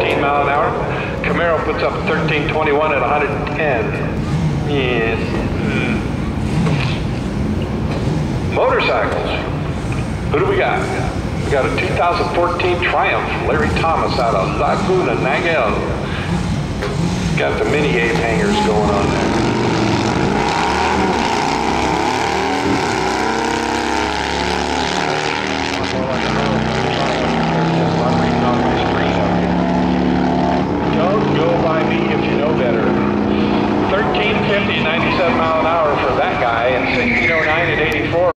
15 mile an hour. Camaro puts up 1321 at 110. Yes. Motorcycles. Who do we got? We got a 2014 Triumph, Larry Thomas out of Laguna Niguel. Got the mini Ape hangers